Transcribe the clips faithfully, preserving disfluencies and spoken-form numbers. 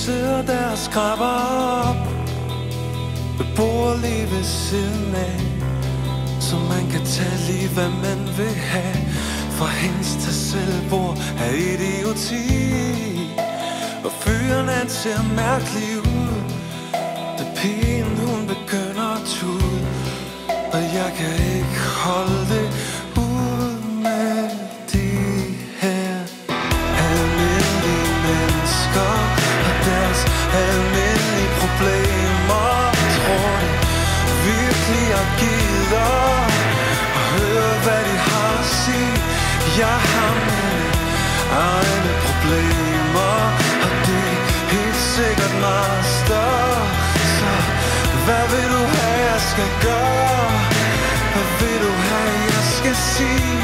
sidder der og skraber op ved bordet lige ved siden af, så man kan tage lige hvad man vil have. For hendes tag selvbord er idioti, og fyren han ser mærkelig ud, da pigen hun begynder at tude. Og jeg kan ikke holde det ud med de her almindelige mennesker og deres almindelige problemer. Tror de virkelig jeg gider at høre hvad de har at sige? Jeg har mine egne problemer, og det er helt sikkert meget større. Så hvad vil du have jeg skal gøre? Hvad vil du have jeg skal sige?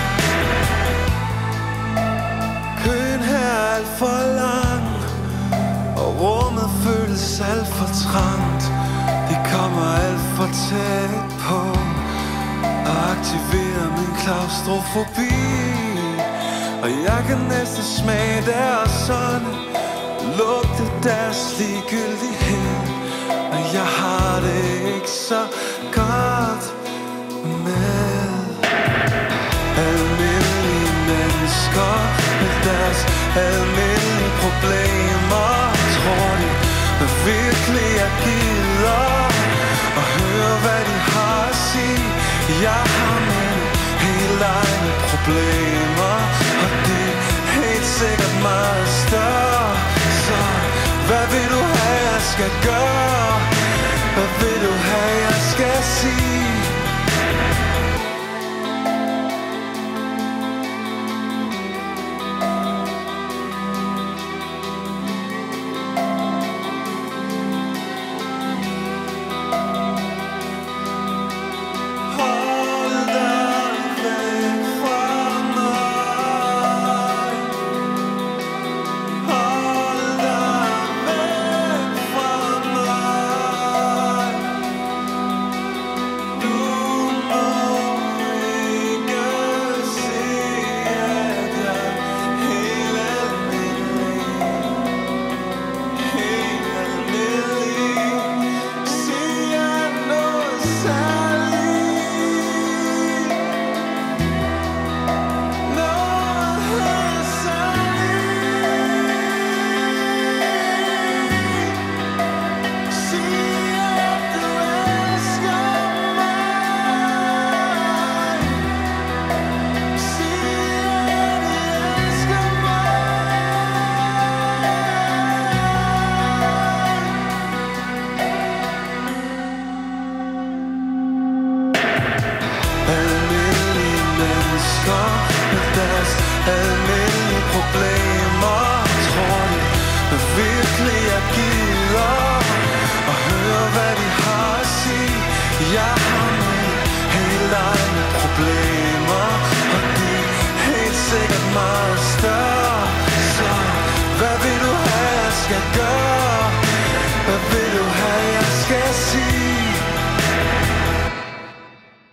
Køen her er alt for lang, og rummet føles alt for trangt. De kommer alt for tæt på og aktiverer min klaustrofobi. Og jeg kan næsten smage deres ånde, lugte deres ligegyldighed. Og jeg har det ikke så godt med almindelige mennesker med deres almindelige problemer. Tror de virkelig jeg gider at høre hvad de har at sige? Jeg har mine helt egne problemer, og det er helt sikkert meget større. Så hvad vil du have jeg skal gøre? Hvad vil du have jeg skal sige? Almindelige problemer. Tror de virkelig jeg gider at høre hvad de har at sige? Jeg har mine helt egne problemer.